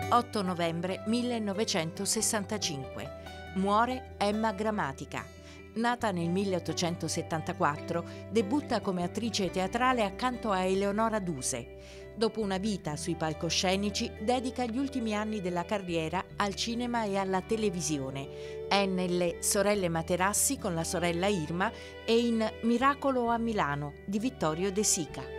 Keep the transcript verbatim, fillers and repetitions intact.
otto novembre millenovecentosessantacinque. Muore Emma Grammatica. Nata nel milleottocentosettantaquattro, debutta come attrice teatrale accanto a Eleonora Duse. Dopo una vita sui palcoscenici, dedica gli ultimi anni della carriera al cinema e alla televisione. È nelle Sorelle Materassi con la sorella Irma e in Miracolo a Milano di Vittorio De Sica.